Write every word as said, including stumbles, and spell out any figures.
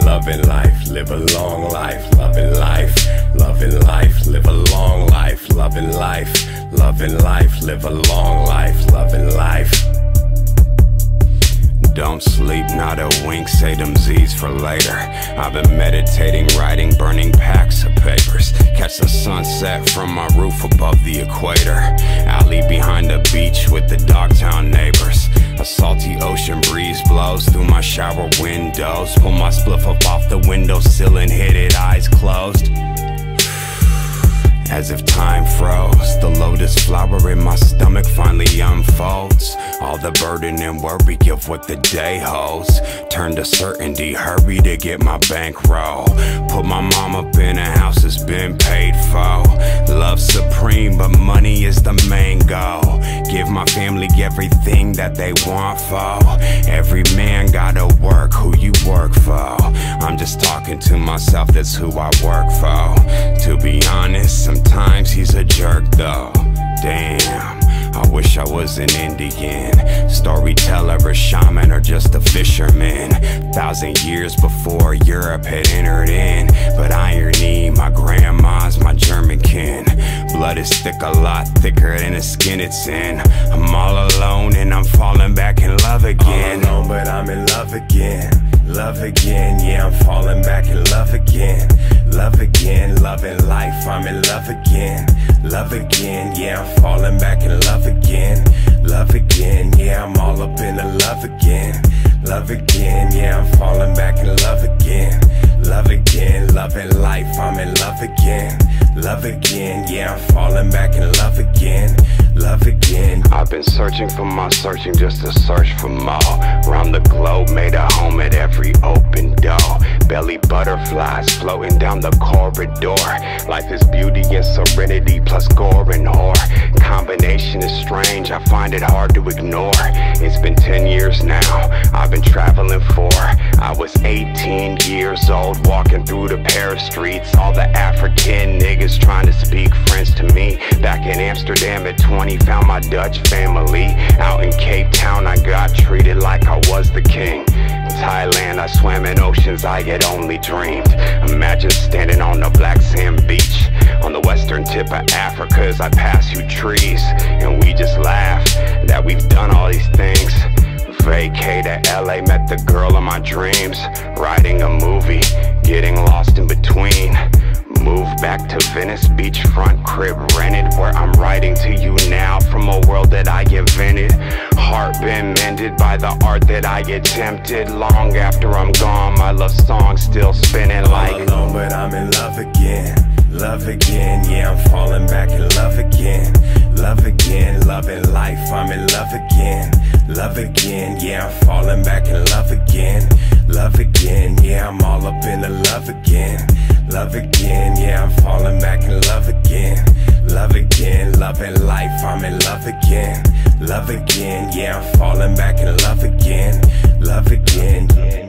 loving life, live a long life, loving life, loving life, live a long life, loving life, loving life, live a long life, loving life. Don't sleep, not a wink, say them Z's for later. I've been meditating, writing, burning packs of papers. Catch the sunset from my roof above the equator. Alley behind the beach with the Dogtown neighbors. A salty ocean breeze blows through my shower windows. Pull my spliff up off the windowsill and hit it, eyes closed. As if time froze, the lotus flower in my stomach finally unfolds. All the burden and worry of what the day holds turn to certainty, hurry to get my bankroll. Put my mom up in a house that's been paid for. Love supreme, but money is the main goal. Give my family everything that they want for. Every man gotta work who you work for. I'm just talking to myself, that's who I work for. To be honest, sometimes he's a jerk though. Damn, I wish I was an Indian, storyteller, a shaman, or just a fisherman. Thousand years before Europe had entered in. But irony, my grandma's my German kin. Blood is thick, a lot thicker than the skin it's in. I'm all alone and I'm falling back in love again. All alone, but I'm in love again. Love again, yeah, I'm falling back in love again. Love again, loving life, I'm in love again. Love again, yeah, I'm falling back in love again. Love again, yeah, I'm all up in the love again. Love again, yeah, I'm falling back in love again. Love again, loving life, I'm in love again. Love again, yeah, I'm falling back in love again. Love again. I've been searching for my searching just to search for more. Round the globe, made a home at every open door. Belly butterflies floating down the corridor. Life is beauty and serenity plus gore and horror. Combination is strange, I find it hard to ignore. It's been ten years now, I've been traveling for. I was eighteen years old, walking through the Paris streets. All the African niggas trying to speak French to me. Back in Amsterdam at twenty, found my Dutch family. Out in Cape Town, I got treated like I was the king. In Thailand, I swam in oceans I had only dreamed. Imagine standing on a black sand beach on the western tip of Africa as I pass you trees, and we just laugh that we've done all these things. Vacay to L A, met the girl of my dreams. Writing a movie, getting lost in between. Moved back to Venice, beachfront crib rented, where I'm writing to you now from a world that I invented. Heart been mended by the art that I attempted. Long after I'm gone, my love song still spinning like all alone, but I'm in love again. Love again, yeah, I'm falling back in love again. Love again, loving life, I'm in love again. Love again, yeah, I'm falling back in love again. Love again, yeah, I'm all up in the love again. Love again, yeah, I'm falling back in love again. Love again, loving life, I'm in love again. Love again, yeah, I'm falling back in love again. Love again.